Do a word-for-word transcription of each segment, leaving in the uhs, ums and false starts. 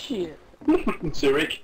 Shit. Zurich.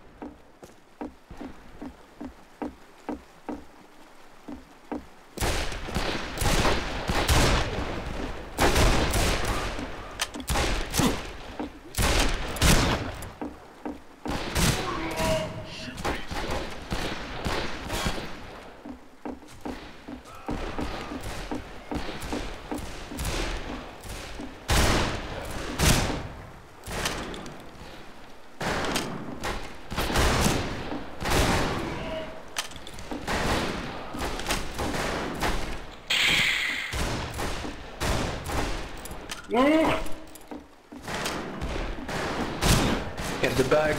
Get the bag.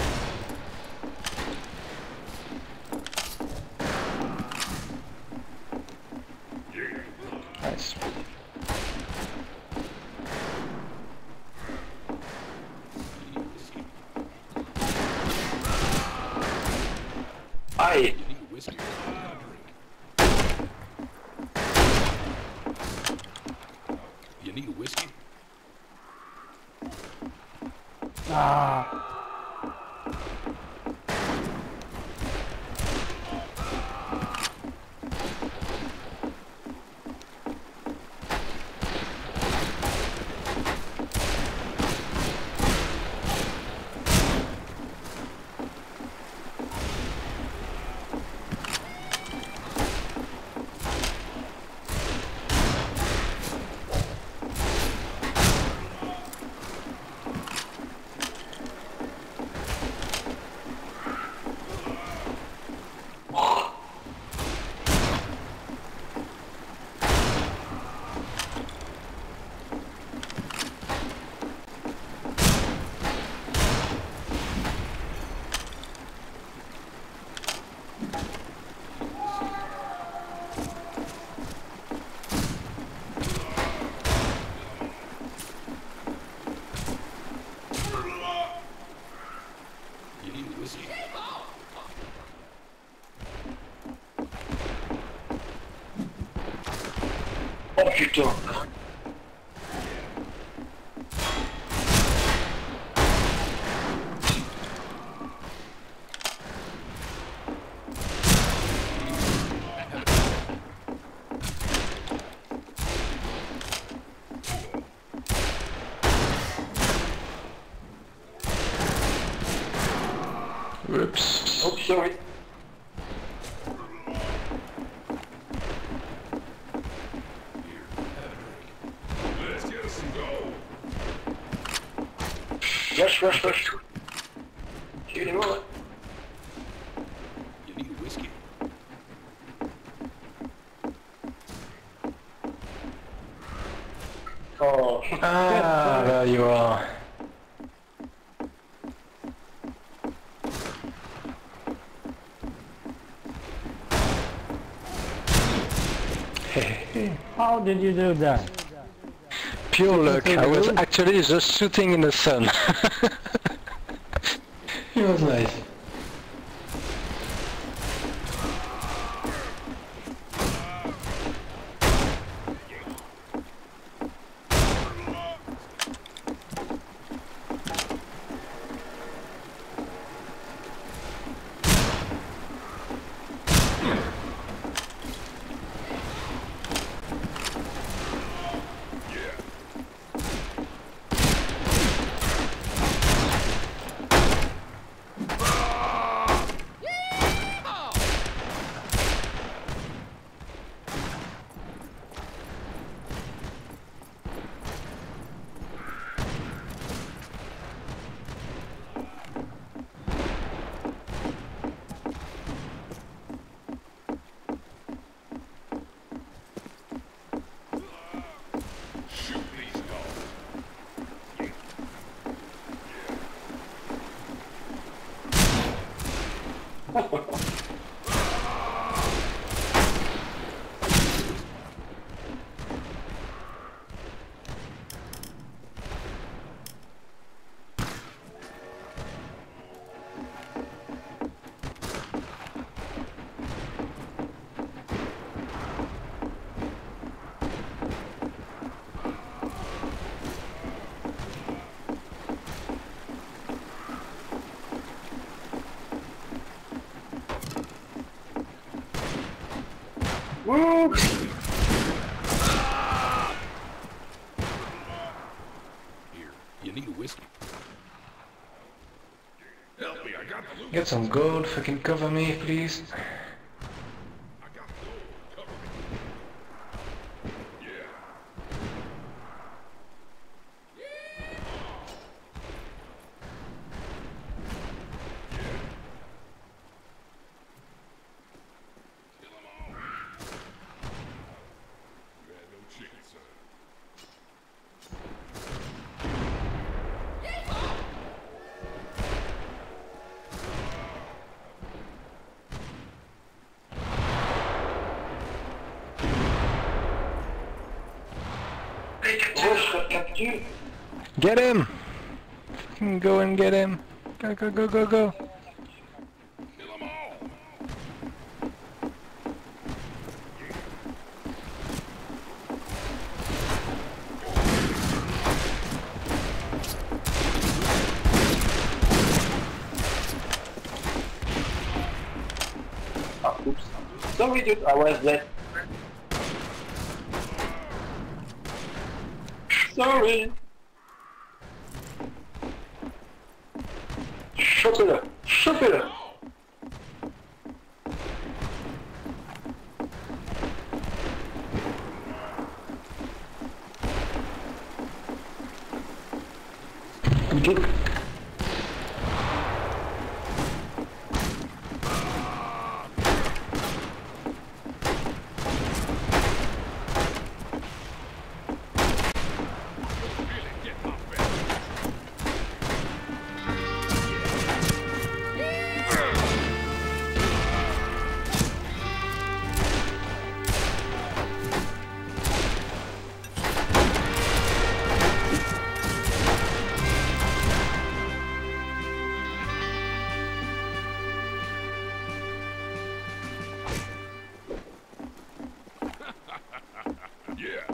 Nice. Aye. You need a whiskey? Ah. You need a whiskey? Off you duck. Whoops. Oh, sorry. Let's get us some gold. Rush, rush, rush. Shoot him all. You need a whiskey? Oh. Ah, there you are. How did you do that? Pure luck. I was actually just shooting in the sun. It was nice. Shoot these dogs. Woo! Here, you need a whiskey. Help me, I got the loot. Get some gold, fucking cover me, please. I got gold. Cover me. Yeah. Kill 'em all. You had no chicken, son. Roche, capture. Get him! Fucking go and get him. Go, go, go, go, go. Kill 'em all. Ah, oops. Sorry, dude, I was late. Sorry. Chopez-le, chopez-le. Good. Yeah.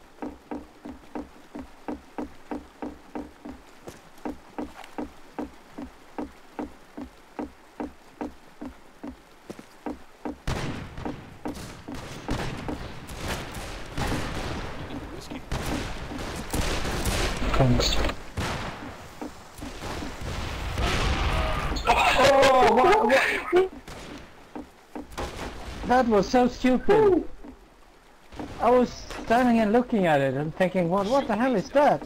You need a whiskey. Thanks. Oh, what, what? That was so stupid. I was standing and looking at it and thinking, what, what the hell is that?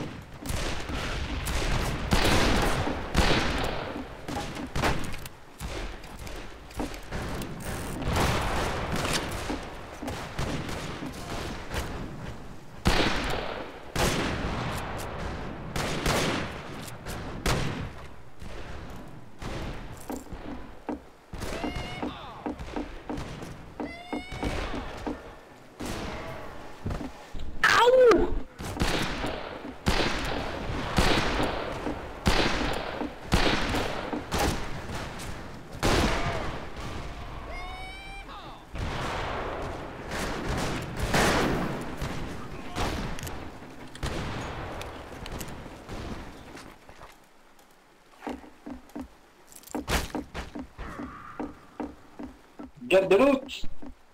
Get the loot.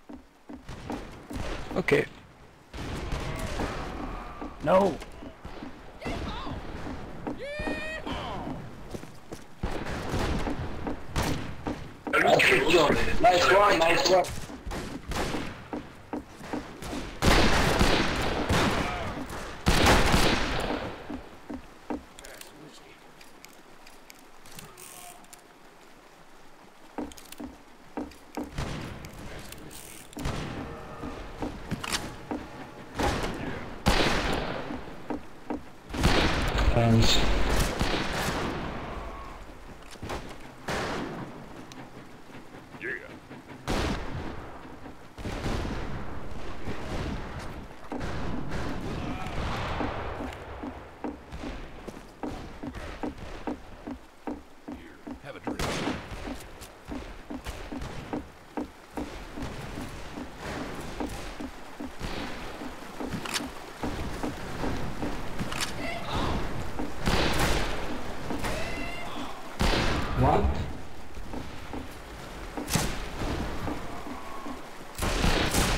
Okay. No. Nice one, nice one. Thanks. Yeah. Here, have a drink. What?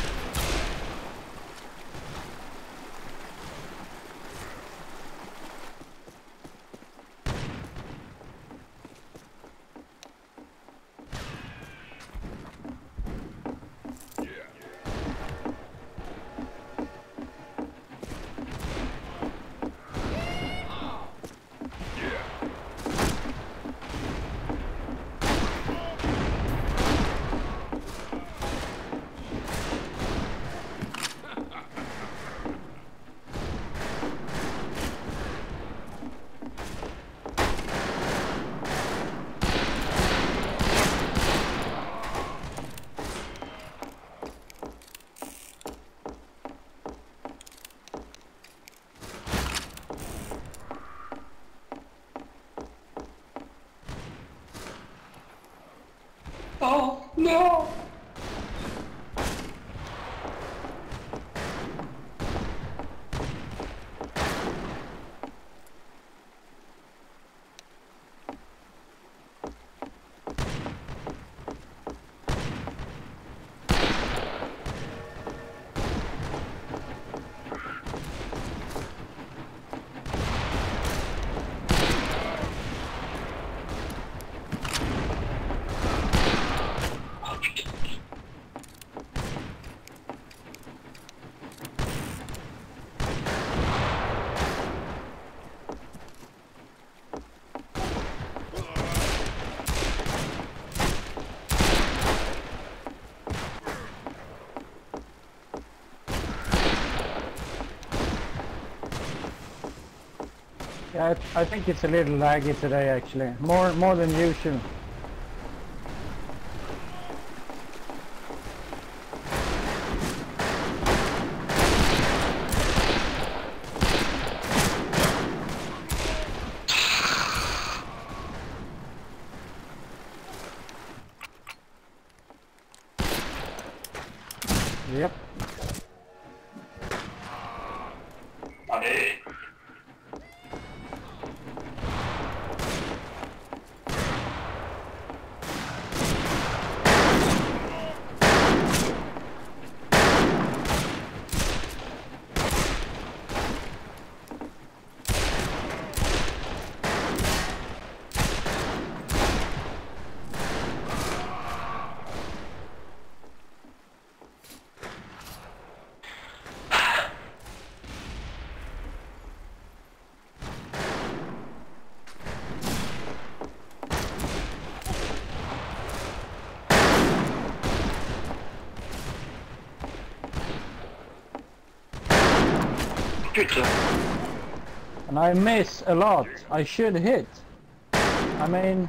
No! Yeah, I, I think it's a little laggy today actually. More more than usual. Yep. Allez. Putain. And I miss a lot. I should hit. I mean...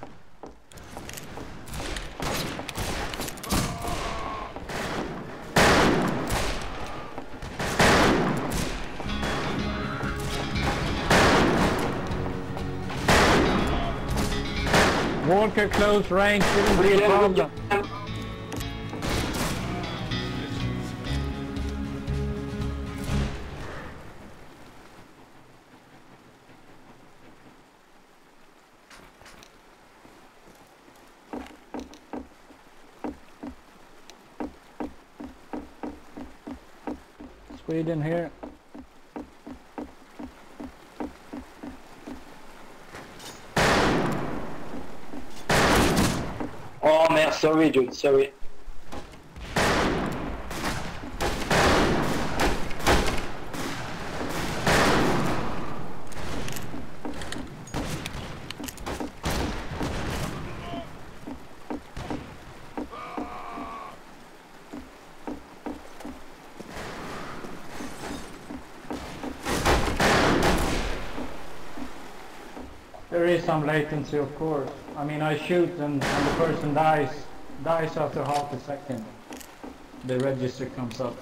Walker close range shouldn't be a problem. Sweden here. Oh merde, sorry dude, sorry. There is some latency, of course. I mean, I shoot and, and the person dies, dies after half a second. The register comes up.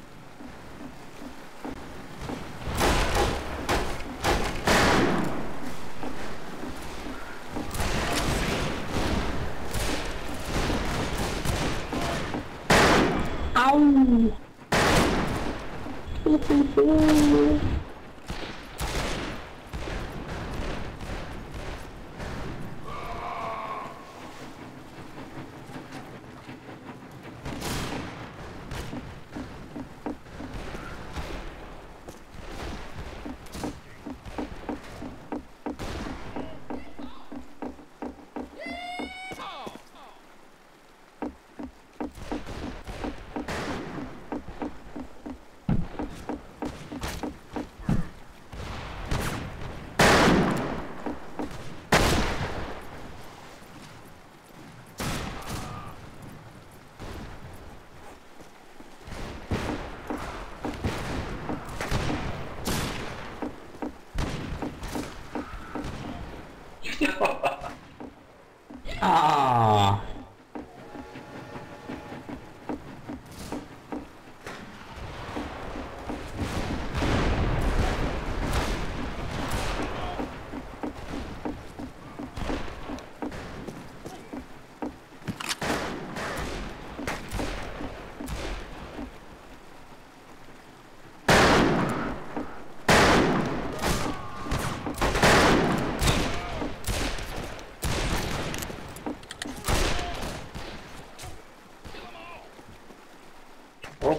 Ah.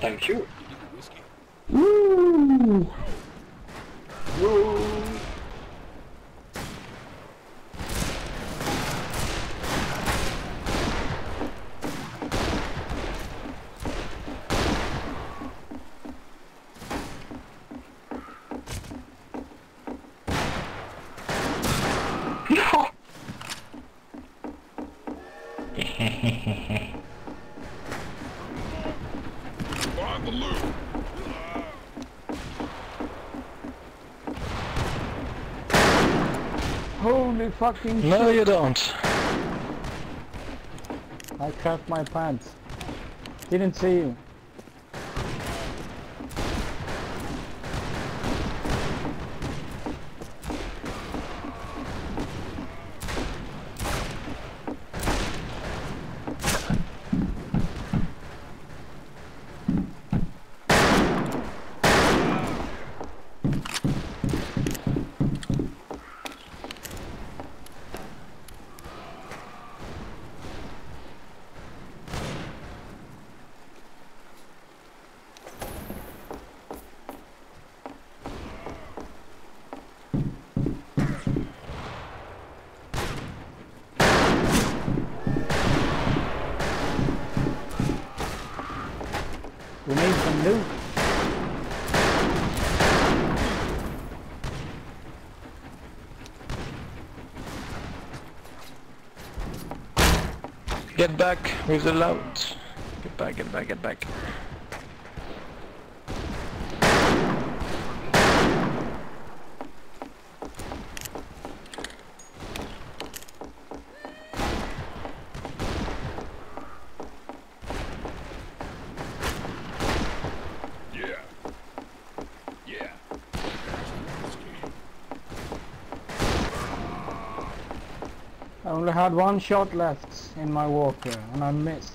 thank you. You need a whiskey. Woo! Woo! No! On the loop. Holy fucking No, shit! you don't. I cut my pants. Didn't see you. We need some loot. Get back with the loot. Get back, get back, get back. Yeah. Yeah. There's the whiskey. I only had one shot left in my walker and I missed.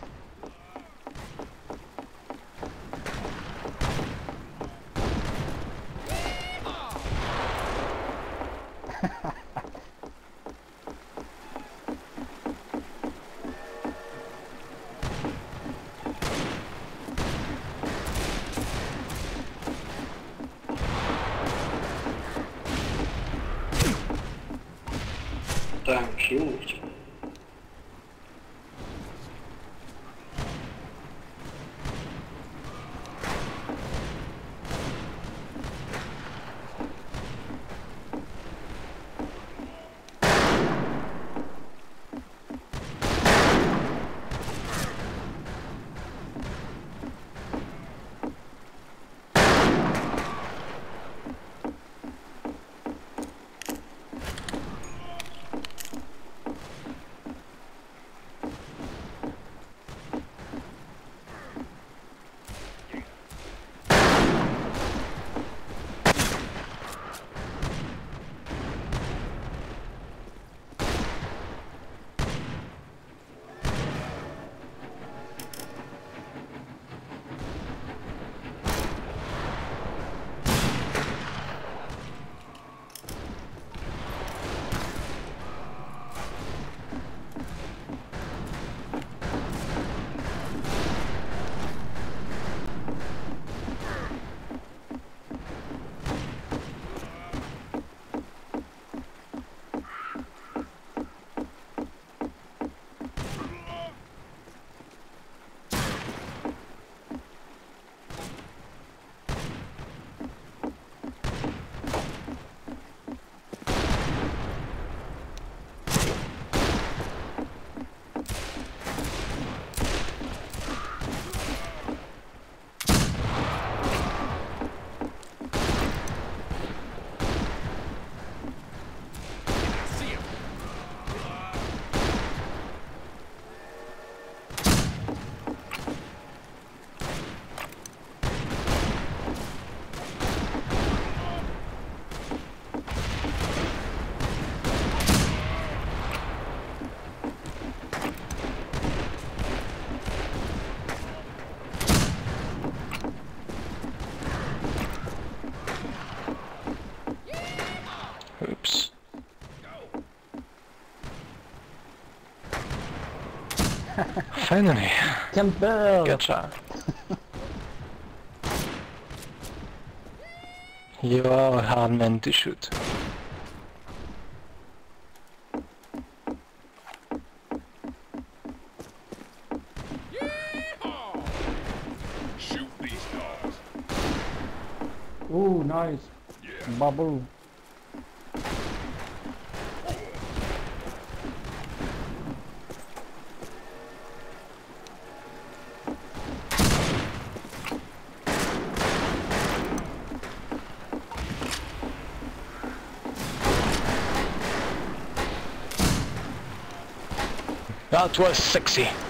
Thank you. Oops. Finally. Campbell! Gotcha. You are a hard man to shoot. Yeehaw! Shoot these dogs. Ooh, nice. Yeah. Bubble. That was sexy.